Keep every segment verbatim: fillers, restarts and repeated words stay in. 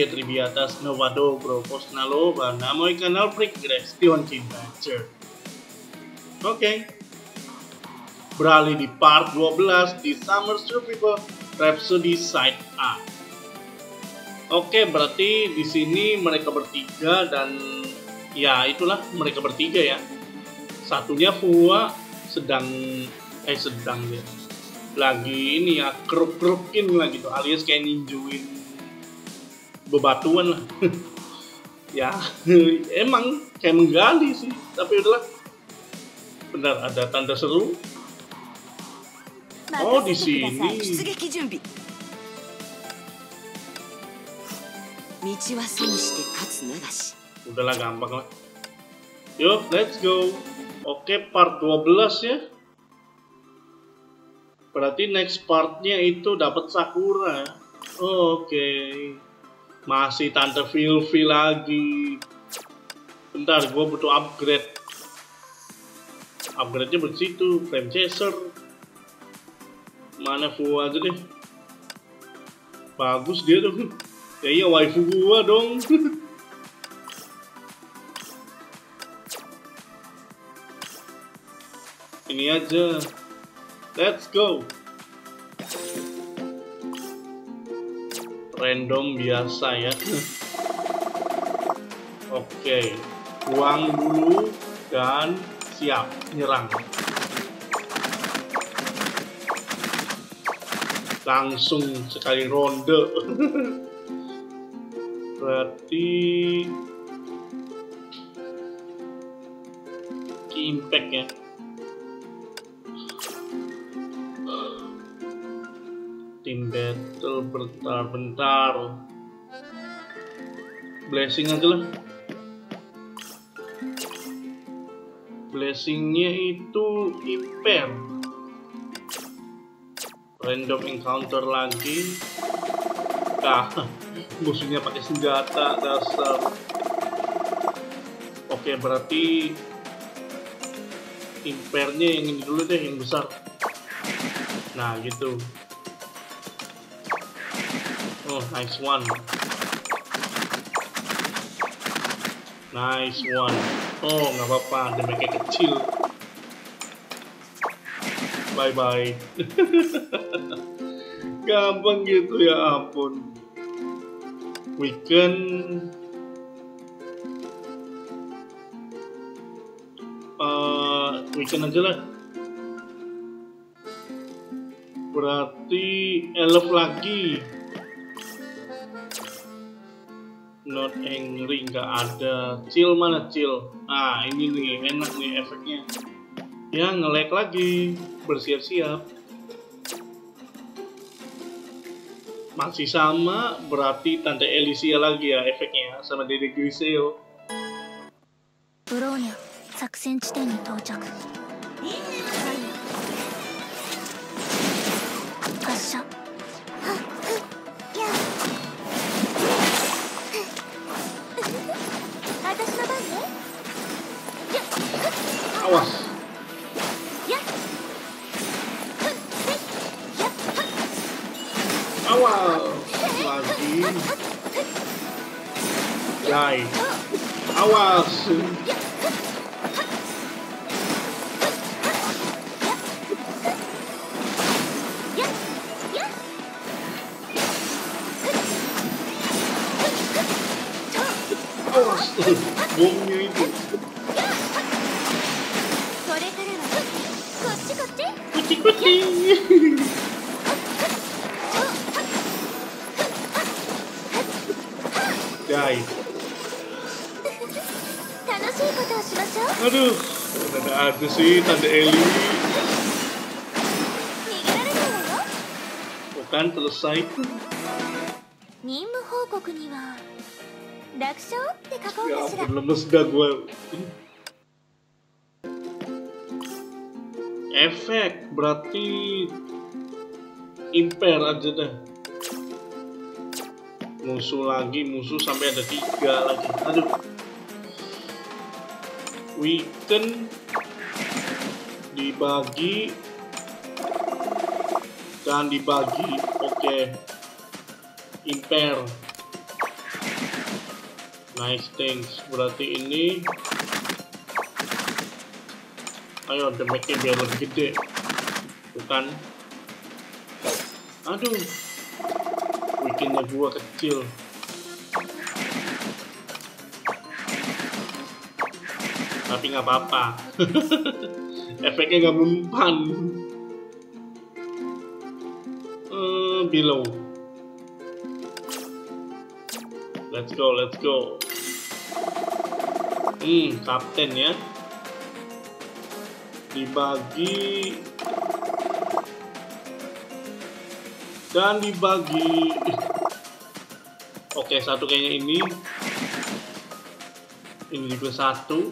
Triviatas Novado Bro Postnalova na môj kanal Progress Tionkin Adventure. Oke, okay. Beralih di part dua belas di Summer Survival Rhapsody Side A. Oke, okay, berarti di sini mereka bertiga dan ya itulah mereka bertiga ya. Satunya Fua sedang eh sedang ya lagi ini ya keruk-kerukin lah gitu, alias kayak ninjuin bebatuan lah. Ya emang kayak menggali sih, tapi udahlah. Benar ada tanda seru. Oh di sini. Udahlah gampang lah. Yuk let's go. Oke, part dua belas ya. Berarti next partnya itu dapat Sakura. Oh, oke, okay. Masih Tante Vilvi lagi. Bentar, gue butuh upgrade. Upgrade-nya bersitu, Flame Chaser. Mana Fu aja deh. Bagus dia tuh. Ya iya waifu gua dong. Ini aja. Let's go. Random biasa ya. Oke, buang dulu dan siap nyerang. Langsung sekali ronde. Berarti impact ya. Tim battle bentar-bentar. Blessing aja lah. Blessingnya itu impair. Random encounter lagi. Ah, musuhnya pakai senjata dasar. Oke, berarti impairnya yang ini dulu deh, yang besar. Nah gitu. Oh, nice one. Nice one. Oh, nggak apa-apa, damage-nya kecil. Bye-bye. Gampang gitu ya ampun. Weekend. Uh, weekend aja lah. Berarti elf lagi. Not angry nggak ada. Chill mana chill? Nah ini nih enak nih efeknya. Ya nge-lag lagi. Bersiap-siap. Masih sama, berarti Tante Elysia lagi ya efeknya sama Dede Griseo. Bronya, 作戦地点に到着。発射。 Awas. Awas lagi. Yai. Awas. Awas. Bomnya itu. Kucing-kucing. Guys. Aduh, ada ada sih Tante Eli. Bukan selesai. Ya ampun, lemes dah gue. Efek berarti impair aja dah. Musuh lagi, musuh sampai ada tiga lagi. Aduh. Weaken dibagi dan dibagi. Oke. Okay. Impair. Nice things. Berarti ini, ayo damage-nya biar lebih gede, bukan? Aduh, bikinnya gua kecil. Tapi nggak apa-apa. Efeknya nggak mempan. Uh, below. Let's go, let's go. Hmm, kapten ya. Dibagi dan dibagi. Oke, satu kayaknya ini. Ini juga satu.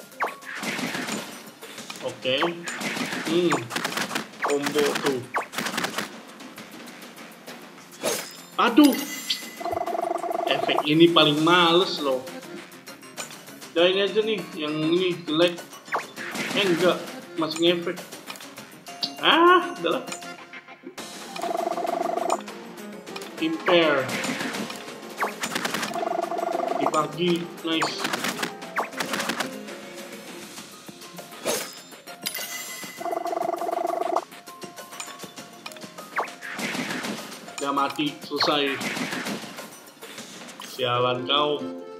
Oke. Hmm, combo tuh. Aduh, efek ini paling males loh. Udah ini aja nih, yang ini jelek. Eh enggak, masih ngefek. Ah, udahlah. Impair. Dibagi, nice. Udah mati, selesai. Sialan kau.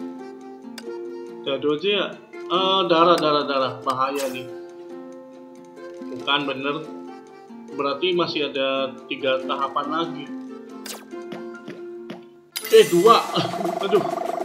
Dadu aja ya. Uh, darah, darah, darah. Bahaya nih. Bukan bener. Berarti masih ada tiga tahapan lagi. Eh, dua. Aduh.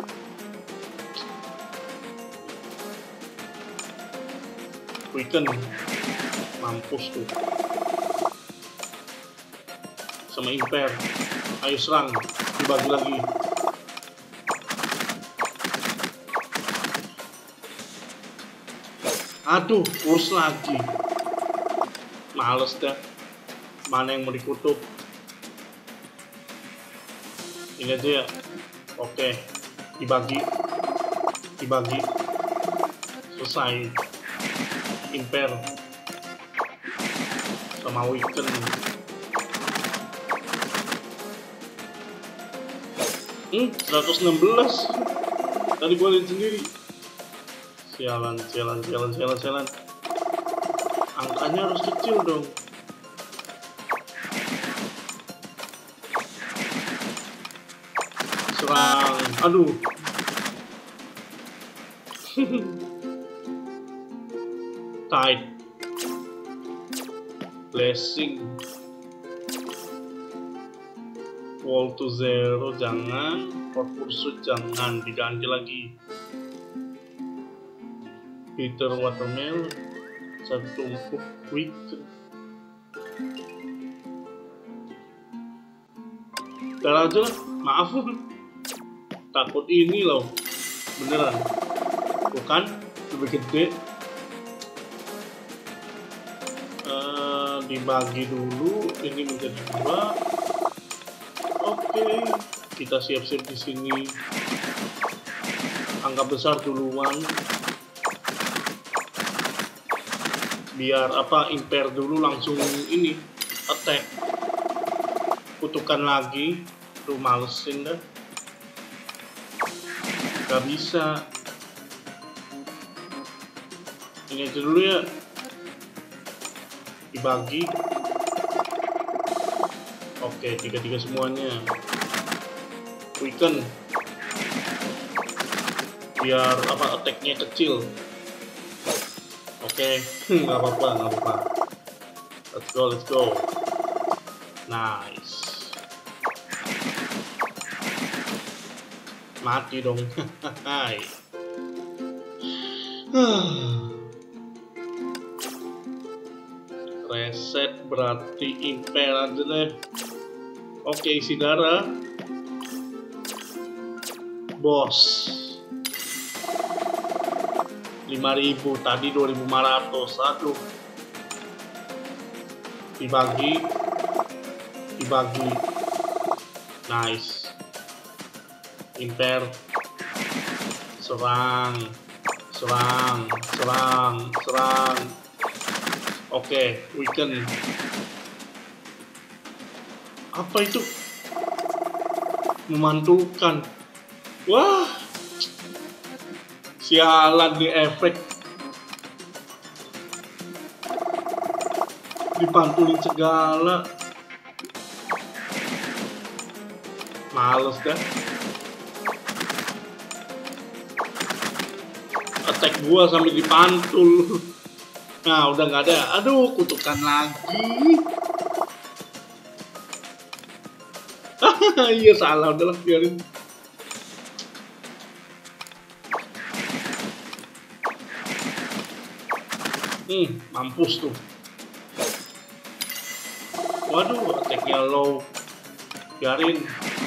Weaken. Mampus tuh. Sama impair. Ayo serang. Dibagi lagi. Aduh, push lagi. Males dah. Mana yang mau dikutuk? Ini aja ya. Oke. Dibagi. Dibagi. Selesai. Impair. Sama weaken. Hmm, seratus enam belas. Tadi gue lihat sendiri. Sialan, sialan, sialan, sialan, sialan. Angkanya harus kecil dong. Serang. Aduh. Tight. Blessing. Wall to zero jangan. Hot pursuit jangan. Diganti lagi. Bitter watermelon, satu tumpuk weaken. Darah aja lah, maaf. Takut ini loh, beneran. Bukan, lebih gede. Uh, dibagi dulu, ini menjadi dua. Oke, kita siap-siap di sini. Angka besar duluan. Biar apa, impair dulu langsung ini attack. Kutukan lagi. Tuh malesin dah. Gak bisa. Ini aja dulu ya. Dibagi. Oke, tiga-tiga semuanya. Weaken. Biar apa, attack-nya kecil. Oke, okay. nggak apa-apa, nggak apa-apa. Let's go, let's go. Nice. Mati dong. Hai. Reset berarti impair aja deh. Oke, isi darah. Bos. lima ribu, tadi dua ribu lima ratus. Aduh. Dibagi. Dibagi. Nice. Impair. Serang. Serang. Serang. Serang. Oke, weaken. Apa itu? Memantulkan. Wah. Sialan di efek. Dipantulin segala. Males dah. Attack gua sambil dipantul. Nah, udah nggak ada. Aduh, kutukan lagi. Iya, salah. Udahlah, biarin. Hmm, mampus tuh. Waduh, attack-nya low. Biarin.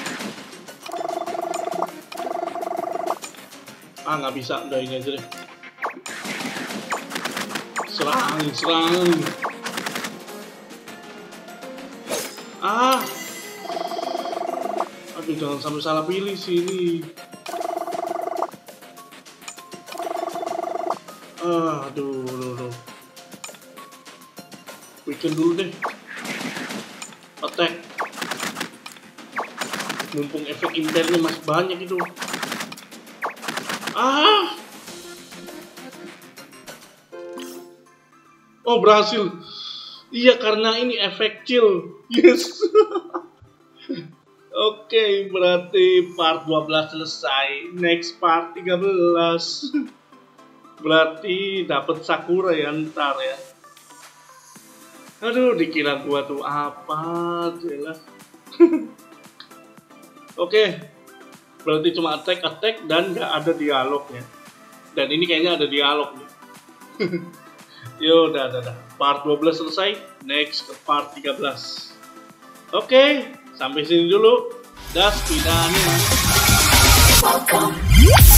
Ah, nggak bisa. Udah ini aja deh. Serang, serang. Ah. Aduh, jangan sampai salah pilih sini. Ah, aduh, aduh, aduh. Weekend dulu deh. Attack. Mumpung efek impernya masih banyak itu. Ah. Oh, berhasil. Iya, karena ini efek chill. Yes. Oke, okay, berarti part dua belas selesai. Next part tiga belas. Berarti dapat Sakura ya ntar ya. Aduh, dikira gua tuh apa jelas. Oke. Okay. Berarti cuma attack attack dan nggak ada dialognya. Dan ini kayaknya ada dialog nih. Yo, udah, udah, udah. Part dua belas selesai, next ke part tiga belas. Oke, okay, sampai sini dulu. Das, tidak.